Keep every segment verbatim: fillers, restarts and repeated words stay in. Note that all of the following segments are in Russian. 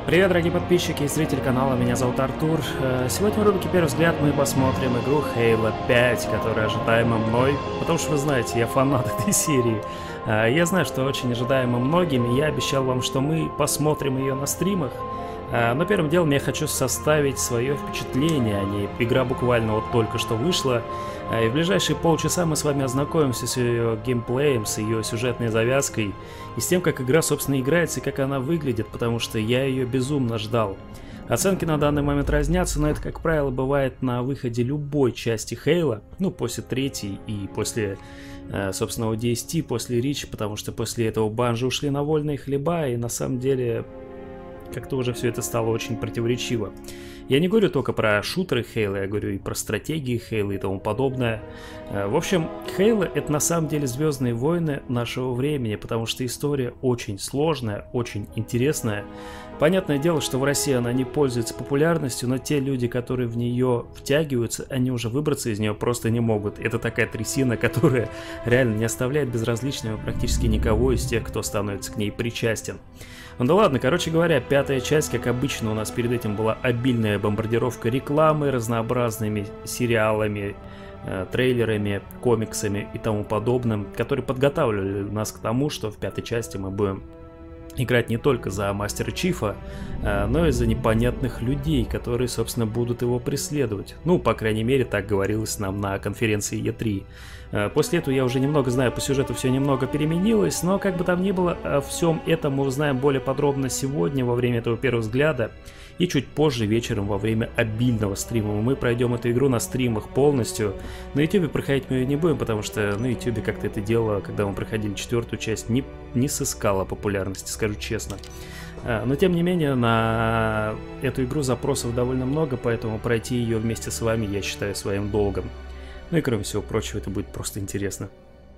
Привет, дорогие подписчики и зрители канала, меня зовут Артур. Сегодня в рубрике «Первый взгляд» мы посмотрим игру Halo пять, которая ожидаема мной, потому что вы знаете, я фанат этой серии. Я знаю, что очень ожидаема многими, я обещал вам, что мы посмотрим ее на стримах. Но первым делом я хочу составить свое впечатление о ней. Игра буквально вот только что вышла, и в ближайшие полчаса мы с вами ознакомимся с ее геймплеем, с ее сюжетной завязкой и с тем, как игра, собственно, играется и как она выглядит, потому что я ее безумно ждал. Оценки на данный момент разнятся, но это, как правило, бывает на выходе любой части Halo, ну, после третьей и после, собственно, о ди эс ти, после Reach, потому что после этого Bungie ушли на вольные хлеба, и на самом деле как-то уже все это стало очень противоречиво. Я не говорю только про шутеры Halo, я говорю и про стратегии Halo и тому подобное. В общем, Halo — это на самом деле Звездные войны нашего времени, потому что история очень сложная, очень интересная. Понятное дело, что в России она не пользуется популярностью, но те люди, которые в нее втягиваются, они уже выбраться из нее просто не могут. Это такая трясина, которая реально не оставляет безразличным практически никого из тех, кто становится к ней причастен. Ну да ладно, короче говоря, пятая часть, как обычно, у нас перед этим была обильная бомбардировка рекламы, разнообразными сериалами, э, трейлерами, комиксами и тому подобным, которые подготавливали нас к тому, что в пятой части мы будем играть не только за Мастера Чифа, э, но и за непонятных людей, которые, собственно, будут его преследовать. Ну, по крайней мере, так говорилось нам на конференции и три. После этого я уже немного знаю, по сюжету все немного переменилось, но как бы там ни было, о всем этом мы узнаем более подробно сегодня во время этого первого взгляда и чуть позже вечером во время обильного стрима. Мы пройдем эту игру на стримах полностью. На ютубе проходить мы ее не будем, потому что на ютубе как-то это дело, когда мы проходили четвертую часть, не, не сыскало популярности, скажу честно. Но тем не менее, на эту игру запросов довольно много, поэтому пройти ее вместе с вами я считаю своим долгом. Ну и кроме всего прочего, это будет просто интересно.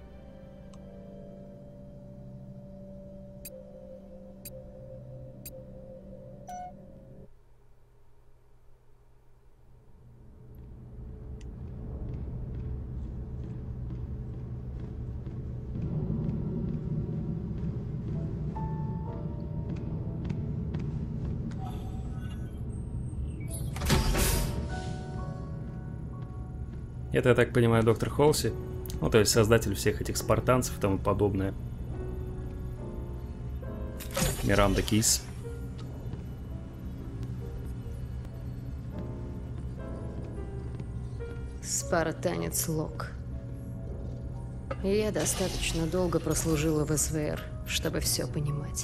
Это, я так понимаю, доктор Холси, ну то есть создатель всех этих спартанцев и тому подобное. Миранда Кейс. Спартанец Лок. Я достаточно долго прослужила в эс вэ эр, чтобы все понимать.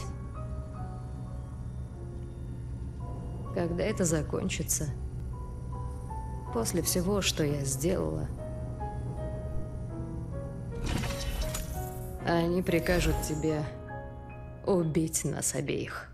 Когда это закончится? После всего, что я сделала, они прикажут тебе убить нас обеих.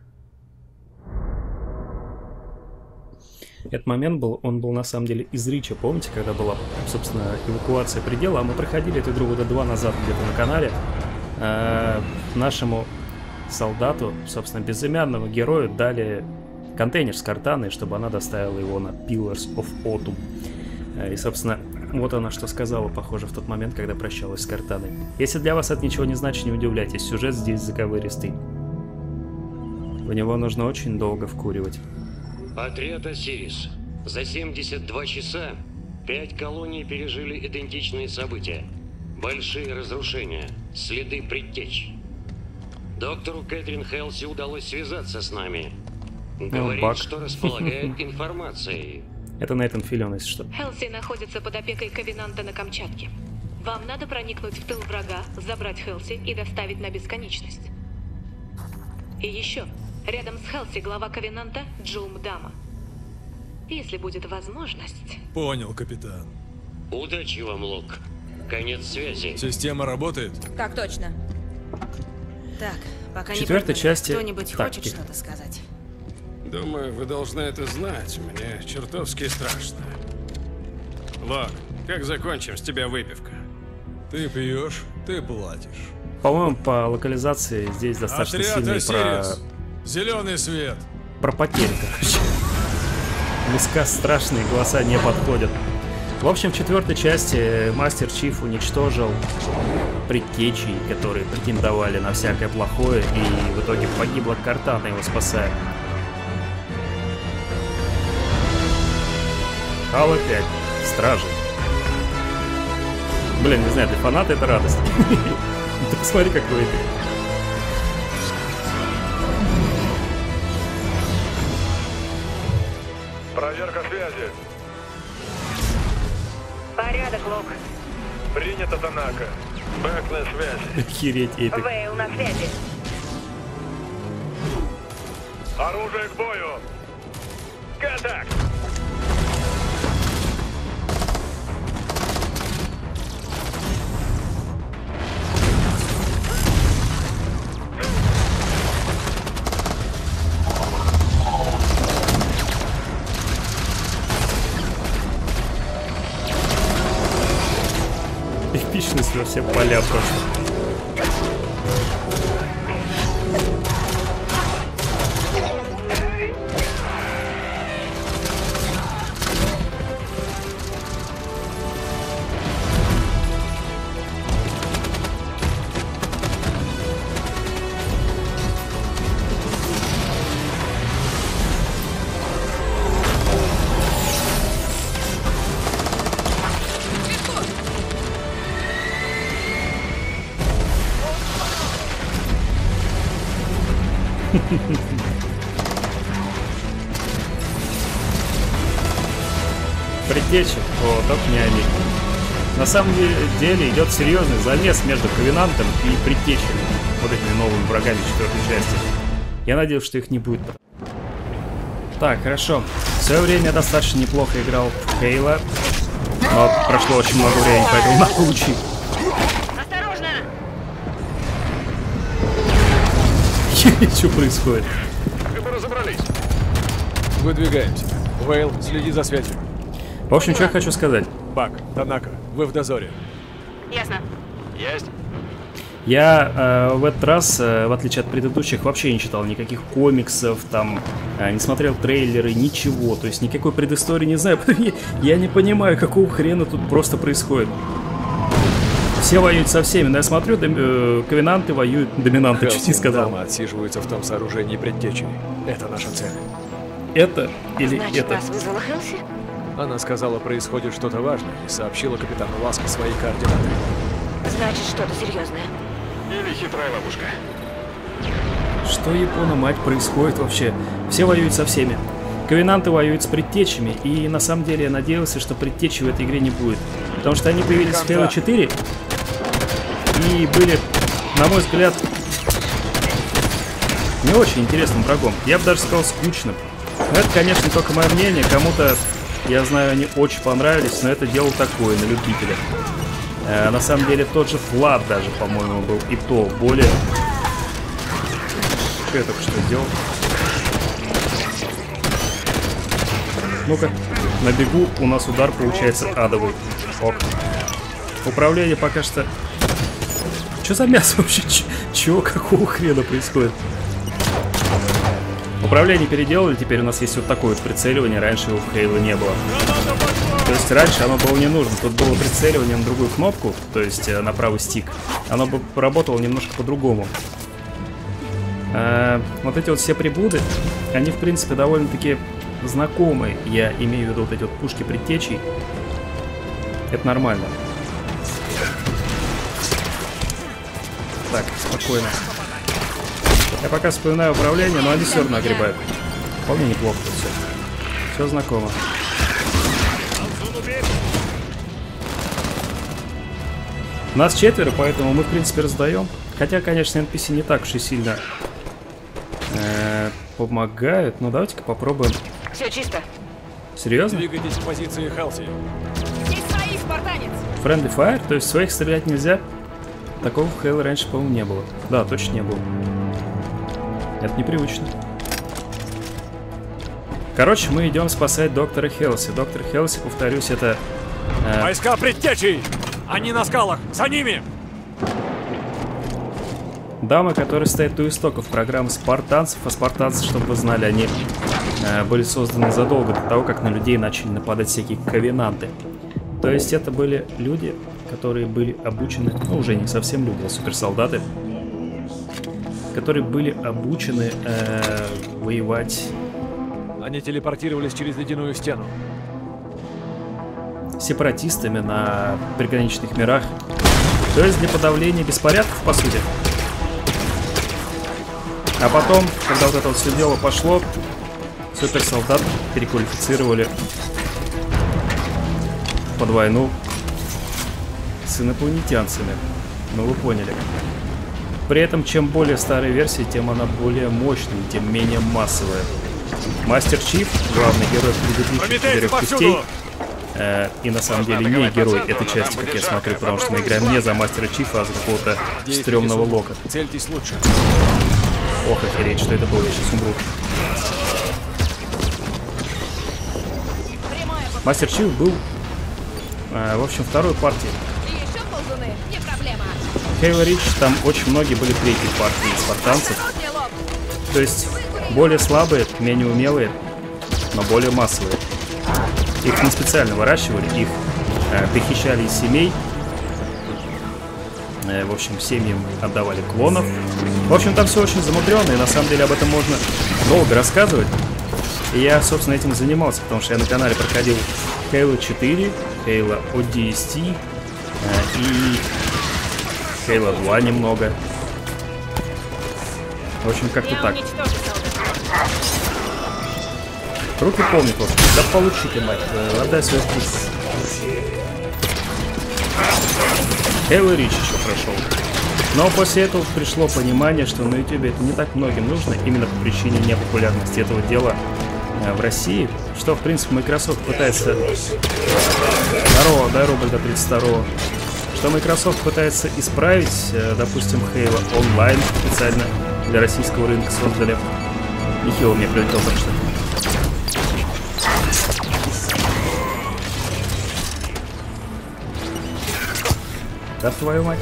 Этот момент был, он был на самом деле из Рича, помните, когда была, собственно, эвакуация предела, а мы проходили эту игру года два назад где-то на канале. Э, нашему солдату, собственно, безымянному герою дали контейнер с картаной, чтобы она доставила его на Pillars of Autumn. И, собственно, вот она что сказала, похоже, в тот момент, когда прощалась с картаной. Если для вас это ничего не значит, не удивляйтесь, сюжет здесь заковыристый. В него нужно очень долго вкуривать. Отряд Осирис. За семьдесят два часа пять колоний пережили идентичные события. Большие разрушения, следы предтеч. Доктору Кэтрин Хелси удалось связаться с нами. Говорит, Баг. что располагает информацией. Это Нейтан Филлион, если что. Хелси находится под опекой Ковенанта на Камчатке. Вам надо проникнуть в тыл врага, забрать Хелси и доставить на бесконечность. И еще, рядом с Хелси глава Ковенанта Джум Дама. Если будет возможность... Понял, капитан. Удачи вам, Лок. Конец связи. Система работает? Так точно. Так, пока В не четвертой поняли, части... кто-нибудь Так, хочет тихо. что-то сказать? Думаю, вы должны это знать. Мне чертовски страшно. Лок, как закончим, с тебя выпивка. Ты пьешь, ты платишь. По-моему, по локализации здесь достаточно Отряд сильный про... Осирис. Зеленый свет. про потери, короче. Меска страшные, голоса не подходят. В общем, в четвертой части Мастер Чиф уничтожил предтечей, которые претендовали на всякое плохое, и в итоге погибла Картана, его спасая. Хало пять. Стражи. Блин, не знаю, для фаната это радость. Ты посмотри, какой ты. Проверка связи. Порядок, Лок. Принято, Танака. Бэк на связи. Охереть, эпик. Вейл на связи. Оружие к бою. Контакт. Эпичность во все поля просто. Предтечи. О, только не они. На самом деле идет серьезный замес между Ковенантом и Предтечами. Вот этими новыми врагами четвертой части. Я надеюсь, что их не будет. Так, хорошо. В свое время я достаточно неплохо играл в Хейла. Но прошло очень много времени, поэтому надо учить. Осторожно! Что происходит? Мы разобрались. Выдвигаемся. Вейл, следи за связью. В общем, что я хочу сказать. Бак, Танака, вы в дозоре. Ясно. Есть. Я э, в этот раз, э, в отличие от предыдущих, вообще не читал никаких комиксов, там, э, не смотрел трейлеры, ничего. То есть никакой предыстории не знаю. Я не понимаю, какого хрена тут просто происходит. Все воюют со всеми, но я смотрю, дом, э, ковенанты воюют, доминанты, чуть не сказал. Дамы отсиживаются в том сооружении Предтечи. Это наша цель. Это или Значит, это? нас вызвала Хелси? Она сказала, происходит что-то важное, и сообщила капитану Ласко свои координаты. Значит, что-то серьезное. Или хитрая ловушка. Что, Япона, мать, происходит вообще? Все воюют со всеми. Ковенанты воюют с Предтечами, и на самом деле я надеялся, что Предтечи в этой игре не будет. Потому что они появились в Halo четыре и были, на мой взгляд, не очень интересным врагом. Я бы даже сказал, скучным. Но это, конечно, только мое мнение. Кому-то, я знаю, они очень понравились, но это дело такое, на любителя. Э, на самом деле, тот же Флад даже, по-моему, был и то более... Что я только что сделал? Ну-ка, на бегу у нас удар получается адовый. Ок. Управление пока что... Что за мясо вообще? Ч чего, какого хрена происходит? Управление переделали, теперь у нас есть вот такое вот прицеливание, раньше его в Halo не было. То есть раньше оно было не нужно, тут было прицеливание на другую кнопку, то есть на правый стик. Оно бы работало немножко по-другому. А, вот эти вот все приблуды, они в принципе довольно-таки знакомые. Я имею в виду вот эти вот пушки предтечей. Это нормально. Так, спокойно. Я пока вспоминаю управление, но они все равно огребают. Вполне неплохо тут все. Все знакомо. Нас четверо, поэтому мы, в принципе, раздаем. Хотя, конечно, эн пи си не так уж и сильно э, помогают. Но давайте-ка попробуем. Все чисто. Серьезно? Двигайтесь к позиции Хелси. Здесь свои, спартанец. Friendly Fire? То есть своих стрелять нельзя? Такого в Halo раньше, по-моему, не было. Да, точно не было. Это непривычно. Короче, мы идем спасать доктора Хелси. Доктор Хелси, повторюсь, это... Э... Войска предтечей! Они на скалах! За ними! Дамы, которые стоят у истоков программы спартанцев. А спартанцы, чтобы вы знали, они э, были созданы задолго до того, как на людей начали нападать всякие ковенанты. То есть это были люди, которые были обучены, ну уже не совсем люди, а суперсолдаты, которые были обучены э, воевать. Они телепортировались через ледяную стену. сепаратистами на приграничных мирах. То есть для подавления беспорядков, по сути. А потом, когда вот это вот все дело пошло, суперсолдат переквалифицировали под войну с инопланетянцами. Ну, вы поняли. При этом, чем более старая версия, тем она более мощная, тем менее массовая. Мастер Чиф, главный герой предыдущих четырех частей, э, и на самом деле не герой этой части, как я смотрю, потому что мы играем не за Мастера Чифа, а за какого-то стрёмного Лока. Цельтесь лучше. Ох, охереть, что это было, я сейчас умру. Мастер Чиф был, э, в общем, второй партией. Хейла Рич, там очень многие были третьей партии спартанцев. То есть более слабые, менее умелые, но более массовые. Их не специально выращивали, их э, похищали из семей. Э, в общем, семьям отдавали клонов. В общем, там все очень замудренно, и на самом деле об этом можно долго рассказывать. И я, собственно, этим занимался, потому что я на канале проходил Хейла четыре, Хейла о ди эс ти э, и Хейла два немного. В общем, как-то так. Руки помнят просто. Да получи ты, мать. Отдай свой вкус. Хейла Рич еще прошел. Но после этого пришло понимание, что на ютубе это не так многим нужно, именно по причине непопулярности этого дела в России. Что, в принципе, Microsoft пытается... Здорово, дай рубль до тридцать второго. Что Microsoft пытается исправить, допустим, Halo Online специально для российского рынка создали. Нехило мне прилетел так что. Да твою мать.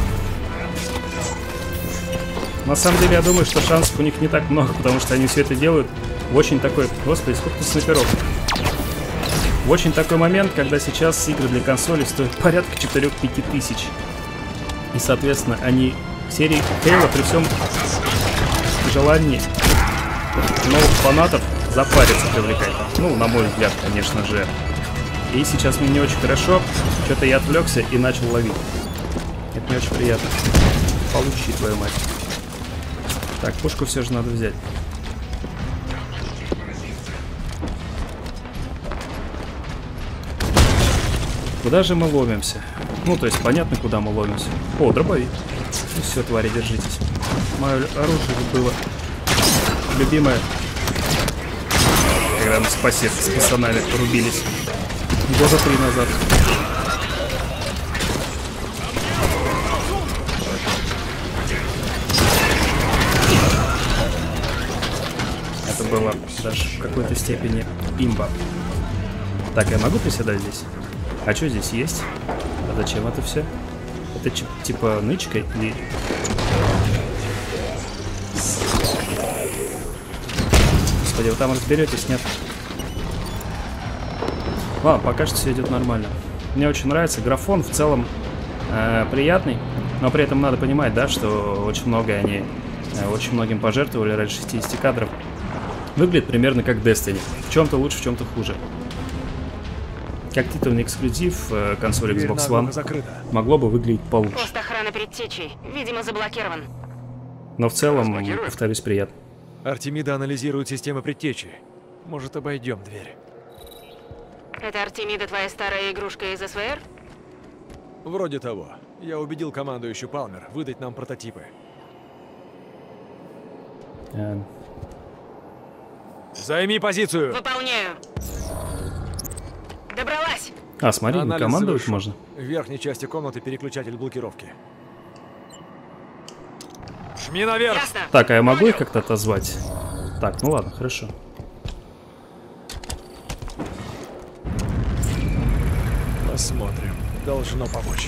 На самом деле, я думаю, что шансов у них не так много, потому что они все это делают в очень такой... Господи, сколько снайперов. В очень такой момент, когда сейчас игры для консоли стоят порядка четыре-пять тысяч. И, соответственно, они в серии Halo при всем желании новых фанатов запариться привлекать. Ну, на мой взгляд, конечно же. И сейчас мне не очень хорошо. Что-то я отвлекся и начал ловить. Это не очень приятно. Получи, твою мать. Так, пушку все же надо взять. Куда же мы ломимся? Ну, то есть, понятно, куда мы ломимся. О, дробовик. Ну все, твари, держитесь. Мое оружие было любимое. Когда мы с пассив с пацанами рубились. Года три назад. Это было даже в какой-то степени имба. Так, я могу приседать здесь? А что здесь есть? А зачем это все? Это типа нычка или... Господи, вы там разберетесь, нет? Ладно, пока что все идет нормально. Мне очень нравится. Графон в целом э, приятный, но при этом надо понимать, да, что очень много они, э, очень многим пожертвовали ради шестидесяти кадров. Выглядит примерно как Destiny. В чем-то лучше, в чем-то хуже. Как титульный эксклюзив э, консоли Xbox One могло бы выглядеть получше. Пост охраны предтечей, видимо, заблокирован. Но в целом, повторюсь, приятно. Артемида анализирует системы предтечи. Может, обойдем дверь. Это Артемида твоя старая игрушка из эс вэ эр? Вроде того. Я убедил командующую Палмер выдать нам прототипы. Э... Займи позицию! Выполняю. Добралась! А, смотри, Анализ командовать завершен. можно. В верхней части комнаты переключатель блокировки. Жми наверх! Ясно. Так, а я могу их как-то отозвать? Так, ну ладно, хорошо. Посмотрим. Должно помочь.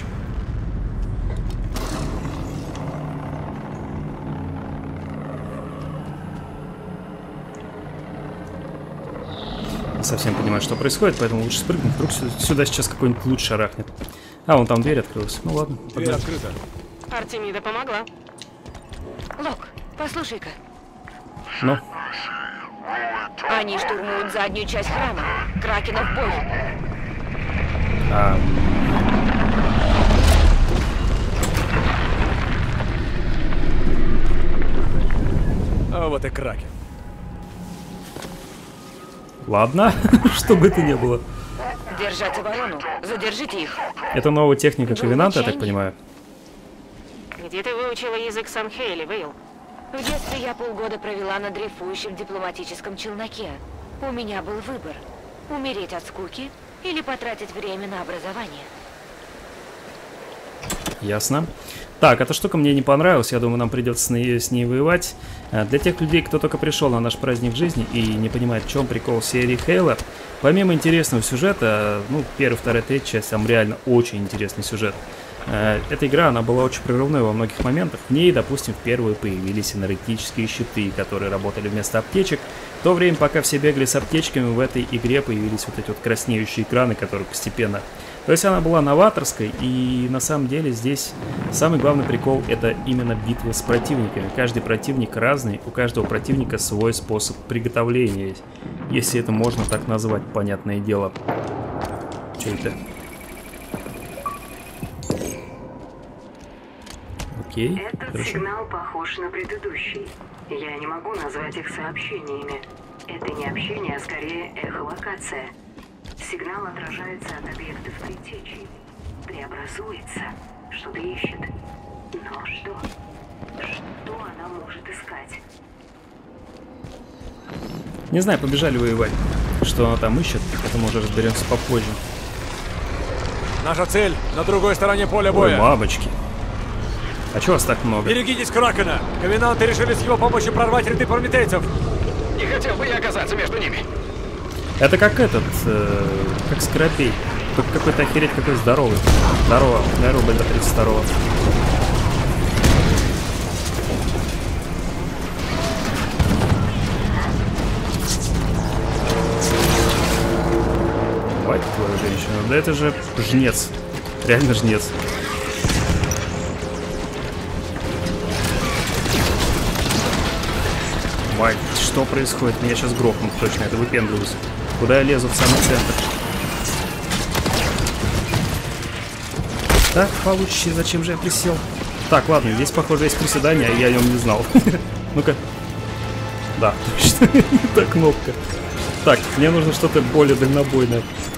Не совсем понимаю, что происходит, поэтому лучше спрыгнуть. Вдруг сюда, сюда сейчас какой-нибудь луч шарахнет. А, вон там дверь открылась. Ну ладно, Дверь погнали. открыта. Артемида помогла. Лок, послушай-ка. Ну, Они штурмуют заднюю часть храма. Кракена в бой. А... А вот и Кракен. Ладно, что бы это ни было. Держать оборону. Задержите их. Это новая техника Ковенанта, я так понимаю. Где ты выучила язык Самхейли, Вейл? В детстве я полгода провела на дрейфующем дипломатическом челноке. У меня был выбор. Умереть от скуки или потратить время на образование. Ясно. Так, эта штука мне не понравилась. Я думаю, нам придется с ней, с ней воевать. Для тех людей, кто только пришел на наш праздник жизни и не понимает, в чем прикол серии Хейла, помимо интересного сюжета, ну, первая, вторая, третья часть, там реально очень интересный сюжет. Эта игра, она была очень прорывной во многих моментах. В ней, допустим, впервые появились энергетические щиты, которые работали вместо аптечек. В то время, пока все бегали с аптечками, в этой игре появились вот эти вот краснеющие экраны, которые постепенно... То есть она была новаторской, и на самом деле здесь самый главный прикол — это именно битва с противниками. Каждый противник разный, у каждого противника свой способ приготовления, если это можно так назвать, понятное дело. Что это? Окей, Этот хорошо. сигнал похож на предыдущий. Я не могу назвать их сообщениями. Это не общение, а скорее эхолокация. Сигнал отражается от объектов предтечи. Преобразуется, что-то ищет. Но что? Что она может искать? Не знаю, побежали воевать. Что она там ищет, это мы уже разберемся попозже. Наша цель на другой стороне поля боя. Ой, мамочки. А чего вас так много? Берегитесь Кракена! Ковенанты решили с его помощью прорвать ряды прометейцев. Не хотел бы я оказаться между ними. Это как этот, э, как Скоропей. Только какой-то охереть какой здоровый. Здорово, здорово, блин, до тридцать второго. Мать твою женщину, да это же жнец. Реально жнец. Мать, что происходит? Меня сейчас грохнут точно, это выпендриваюсь. Куда я лезу? В самый центр. Так, получше, зачем же я присел? Так, ладно, здесь, похоже, есть приседание, а я о нем не знал. Ну-ка. Да, точно, это кнопка. Так, мне нужно что-то более дальнобойное.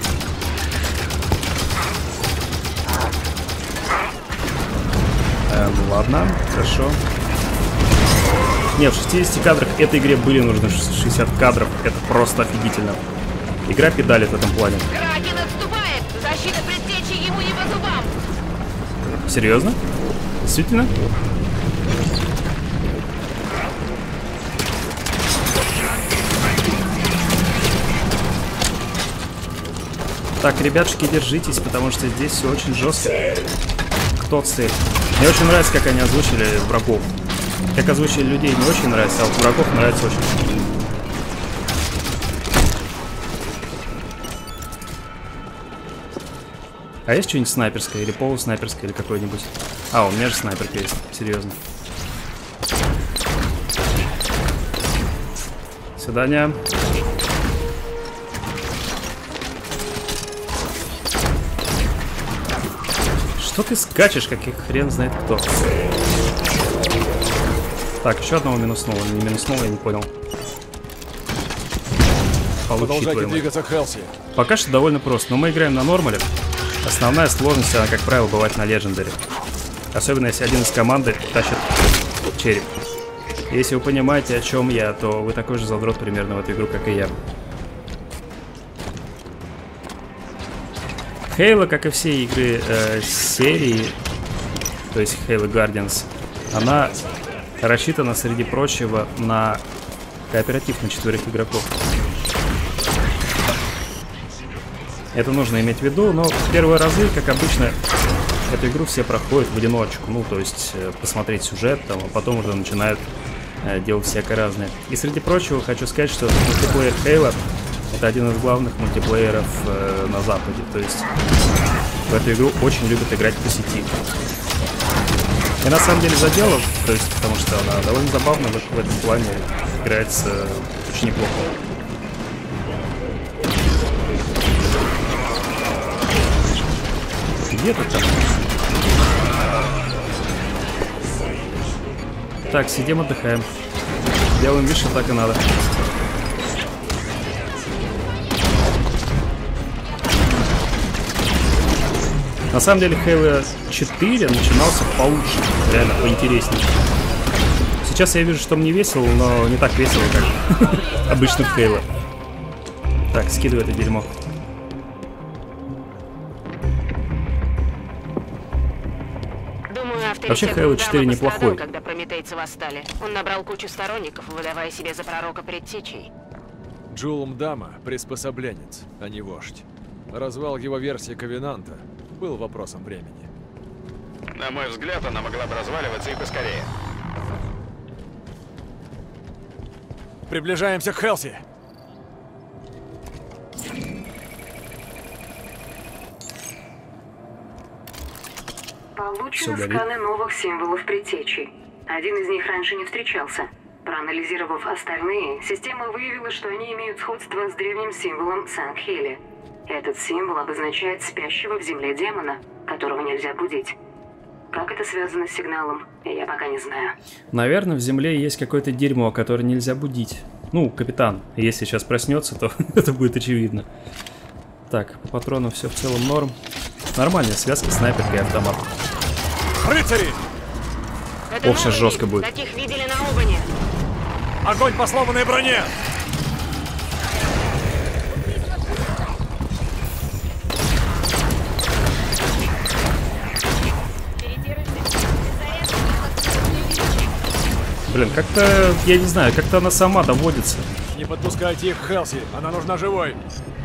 Эм, ладно, хорошо. Нет, в шестидесяти кадрах этой игре были нужны шестьдесят кадров. Это просто офигительно. Игра педалит в этом плане. Кракен отступает! Защита предтечи ему не по зубам! Серьезно? Действительно? Так, ребятушки, держитесь, потому что здесь все очень жестко. Кто цель? Мне очень нравится, как они озвучили врагов. Как озвучили людей, не очень нравится, а вот врагов нравится очень. А есть что-нибудь снайперское или полуснайперское или какое-нибудь? А, у меня же снайперка есть, серьезно. Свидания. Что ты скачешь, как и хрен знает кто? Так, еще одного минусного. Не минусного, я не понял. Продолжайте двигаться к Хелси. Пока что довольно просто, но мы играем на нормале. Основная сложность, она, как правило, бывает на легендаре. Особенно, если один из команды тащит череп. Если вы понимаете, о чем я, то вы такой же задрот примерно в эту игру, как и я. Halo, как и все игры э, серии, то есть Halo Guardians, она рассчитана, среди прочего, на кооператив на четверых игроков. Это нужно иметь в виду, но в первые разы, как обычно, эту игру все проходят в одиночку. Ну, то есть э, посмотреть сюжет, там, а потом уже начинают э, делать всякое разное. И среди прочего хочу сказать, что мультиплеер Halo — это один из главных мультиплееров э, на Западе. То есть в эту игру очень любят играть по сети. И на самом деле заделов, то есть потому что она довольно забавно в, в этом плане играется очень неплохо. Где ты там? Так, сидим, отдыхаем. Делаем вид, что так и надо. На самом деле Halo четыре начинался получше, реально поинтереснее. Сейчас я вижу, что мне весело, но не так весело, как обычно в Halo. Так, скидывай это дерьмо. Думаю, вообще Halo четыре неплохой. Когда прометейцы восстали, он набрал кучу сторонников, выдавая себе за пророка предтечей. Джул Мдама — приспособленец, а не вождь. Развал его версии Ковенанта был вопросом времени. На мой взгляд, она могла бы разваливаться и поскорее. Приближаемся к Хелси. Получены сканы новых символов предтечи. Один из них раньше не встречался. Проанализировав остальные, система выявила, что они имеют сходство с древним символом Сан-Хели. Этот символ обозначает спящего в земле демона, которого нельзя будить. Как это связано с сигналом, я пока не знаю. Наверное, в земле есть какое-то дерьмо, которое нельзя будить. Ну, капитан, если сейчас проснется, то это будет очевидно. Так, по патронам все в целом норм. Нормальная связка, снайперка и автомат. Рыцари! Ох, сейчас жестко будет. Таких видели на Обане. Огонь по сломанной броне! Блин, как-то, я не знаю, как-то она сама доводится. Не подпускайте их к Хелси, она нужна живой.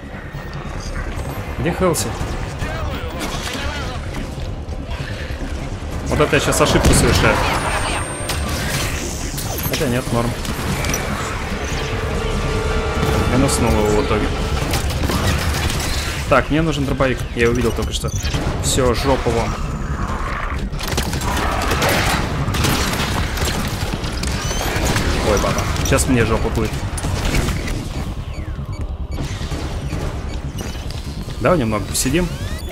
Где Хелси? Вот это я сейчас ошибку совершаю. Хотя нет, норм. Минуснул его в итоге. Так, мне нужен дробовик. Я его видел только что. Все, жопа вон. Ой, баба. Сейчас мне жопа будет. Давай немного посидим.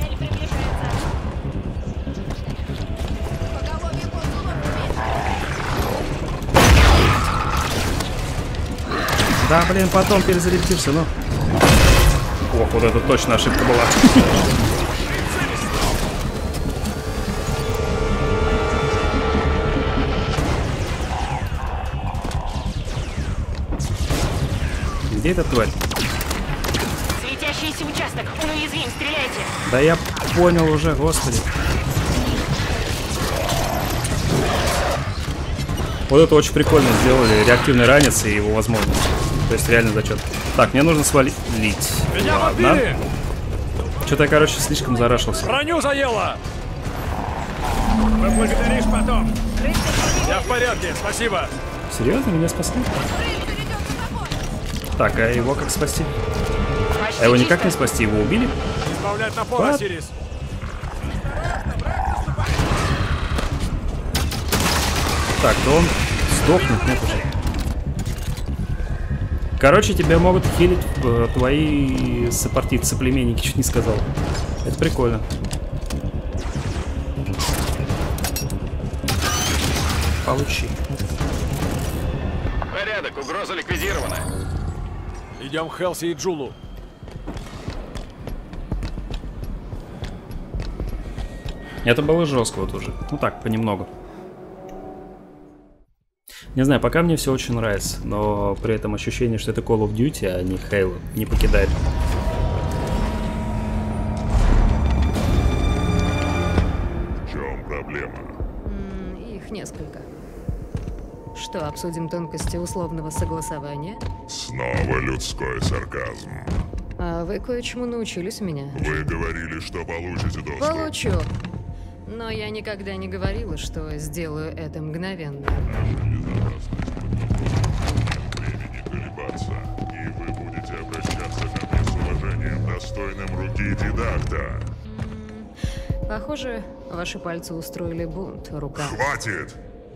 Да, блин, потом перезарядился, ну. Ох, вот это точно ошибка была. Где эта тварь? Светящийся участок, он уязвим, стреляйте. Да я понял уже, господи. Вот это очень прикольно сделали, реактивный ранец и его возможность. То есть реально зачет. Так, мне нужно свалить. Ладно. Что-то я, короче, слишком зарашился. Броню заело! Поблагодаришь потом. Я в порядке, спасибо. Серьезно, меня спасли? Так, а его как спасти? А его никак не спасти, его убили? Избавлять напор, Осирис. Так, то он сдохнет, нет уже. Короче, тебя могут хилить э, твои сопартийцы, соплеменники, чуть не сказал. Это прикольно. Получи. Порядок, угроза ликвидирована. Идем к Хелси и Джулу. Это было жестко вот уже. Ну так, понемногу. Не знаю, пока мне все очень нравится, но при этом ощущение, что это Call of Duty, а не Halo, не покидает. В чем проблема? М, их несколько. Что, обсудим тонкости условного согласования? Снова людской сарказм. А вы кое-чему научились у меня. Вы говорили, что получите доступ. Получу. Но я никогда не говорила, что сделаю это мгновенно. Времени колебаться, и вы будете обращаться ко мне с уважением, достойным руки Дидакта. Похоже, ваши пальцы устроили бунт руками. Хватит!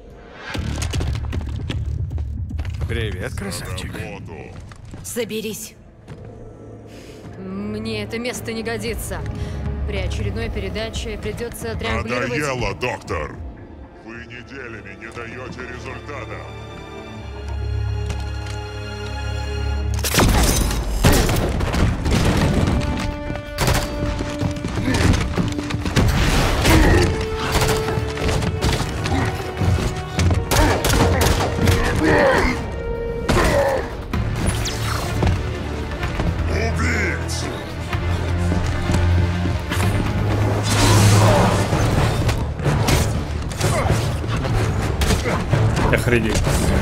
Привет, красавчик. Соберись. Мне это место не годится. При очередной передаче придется триангулировать... Надоело, доктор! Вы неделями не даете результата. Охренеть.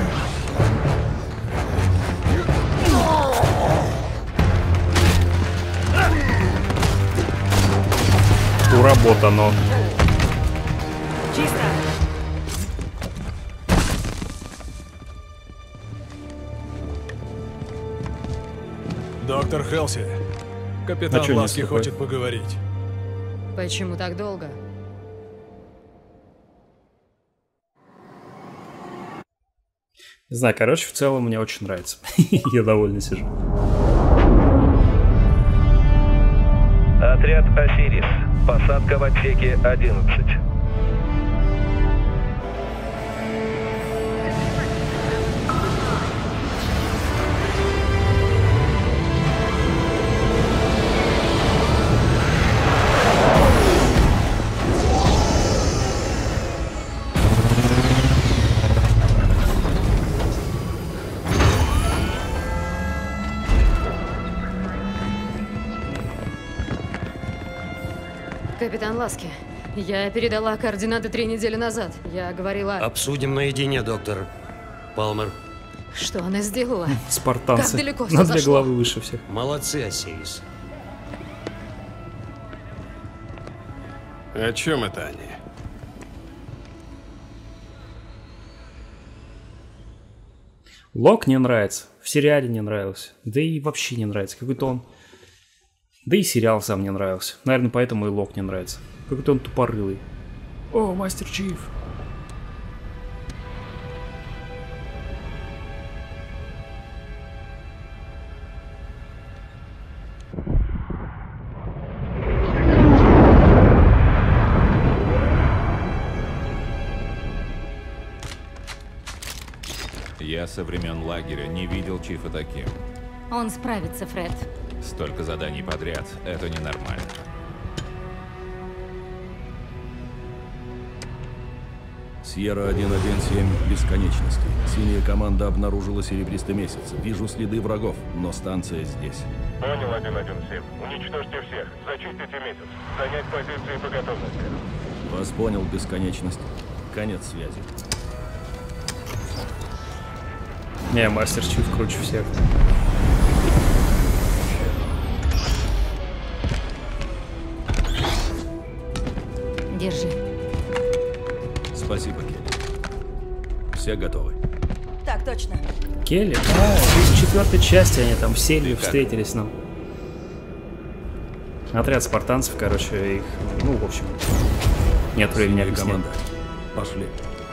Уработано. Чисто. Доктор Хелси, капитан А Ласки хочет поговорить. Почему так долго? Не знаю, короче, в целом мне очень нравится. Я довольно сижу. Отряд Осирис. Посадка в отсеке одиннадцать. Капитан Ласки, я передала координаты три недели назад. Я говорила... Обсудим наедине, доктор Палмер. Что она сделала? Спартанцы. Как далеко всё На две зашло? головы выше всех. Молодцы, Осирис. О чем это они? Лок не нравится. В сериале не нравился. Да и вообще не нравится. Какой-то он... Да и сериал сам не нравился. Наверное, поэтому и Лок не нравится. Какой-то он тупорылый. О, Мастер Чиф. Я со времен лагеря не видел Чифа таким. Он справится, Фред. Столько заданий подряд — это ненормально. Сьерра один один семь бесконечности. Синяя команда обнаружила серебристый месяц. Вижу следы врагов, но станция здесь. Понял, один один семь. Уничтожьте всех. Зачистите месяц. Занять позиции по готовности. Вас понял, бесконечность. Конец связи. Не, Мастер Чиф круче всех. Держи. Спасибо, Келли. Все готовы? Так, точно. Келли? А, из четвертой части они там в Сельве встретились нам. Отряд спартанцев, короче, их, ну, в общем, нет времени объяснять. Команда. Пошли.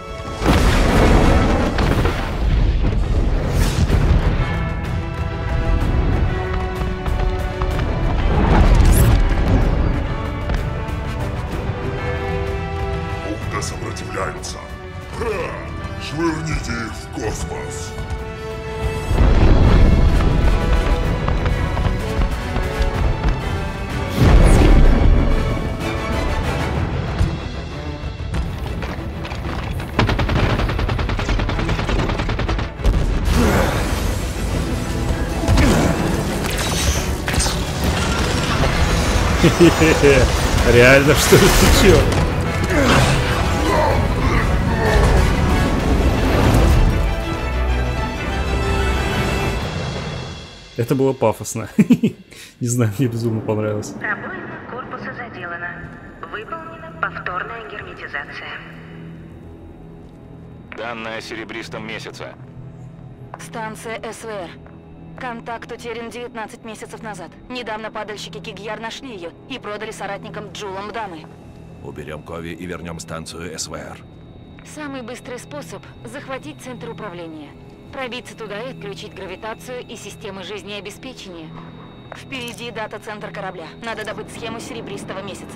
Сопротивляются. Ха! Швырните их в космос. Реально, что ли, ты чё? Это было пафосно. Не знаю, мне безумно понравилось. Пробоина корпуса заделана. Выполнена повторная герметизация. Данные о серебристом месяце. Станция СВР. Контакт утерян девятнадцать месяцев назад. Недавно падальщики Кигьяр нашли ее и продали соратникам Джулам Дамы. Уберем Кови и вернем станцию СВР. Самый быстрый способ – захватить центр управления. Пробиться туда и отключить гравитацию и системы жизнеобеспечения. Впереди дата-центр корабля. Надо добыть схему серебристого месяца.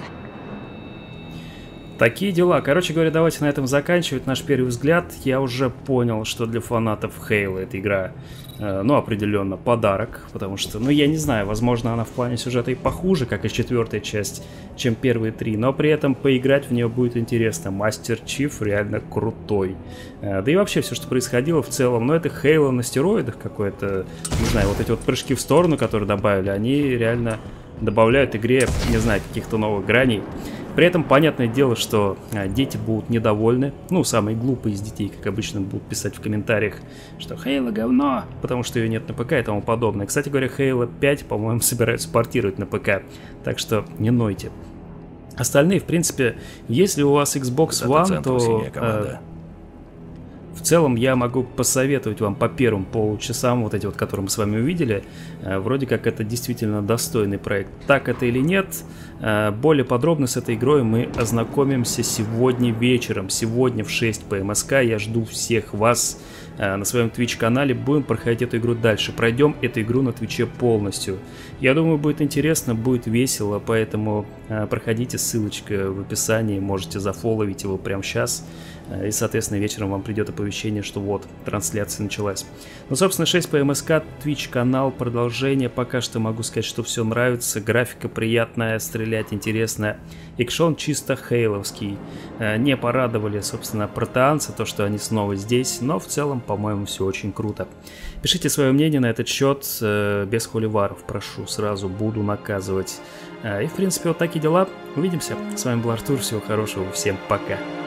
Такие дела. Короче говоря, давайте на этом заканчивать наш первый взгляд. Я уже понял, что для фанатов Хейла эта игра, э, ну, определенно подарок. Потому что, ну, я не знаю, возможно, она в плане сюжета и похуже, как и четвертая часть, чем первые три. Но при этом поиграть в нее будет интересно. Мастер Чиф реально крутой. Э, да и вообще все, что происходило в целом. Ну, это Хейла на стероидах какой-то. Не знаю, вот эти вот прыжки в сторону, которые добавили, они реально добавляют игре, не знаю, каких-то новых граней. При этом, понятное дело, что а, дети будут недовольны. Ну, самые глупые из детей, как обычно, будут писать в комментариях, что Хейла говно, потому что ее нет на ПК и тому подобное. Кстати говоря, Хейла пять, по-моему, собираются портировать на ПК, так что не нойте. Остальные, в принципе, если у вас Xbox One, то... Э, в целом я могу посоветовать вам по первым получасам, вот эти вот, которые мы с вами увидели, э, вроде как это действительно достойный проект. Так это или нет, э, более подробно с этой игрой мы ознакомимся сегодня вечером, сегодня в шесть по эм эс ка. Я жду всех вас э, на своем Twitch-канале, будем проходить эту игру дальше, пройдем эту игру на Твиче полностью. Я думаю, будет интересно, будет весело, поэтому э, проходите, ссылочка в описании, можете зафолловить его прямо сейчас. И, соответственно, вечером вам придет оповещение, что вот, трансляция началась. Ну, собственно, шесть по эм эс ка, Twitch канал, продолжение. Пока что могу сказать, что все нравится. Графика приятная, стрелять интересно. Экшон чисто хейловский. Не порадовали, собственно, протеанцы, то, что они снова здесь. Но в целом, по-моему, все очень круто. Пишите свое мнение на этот счет, без холиваров, прошу, сразу буду наказывать. И, в принципе, вот такие дела. Увидимся. С вами был Артур, всего хорошего, всем пока.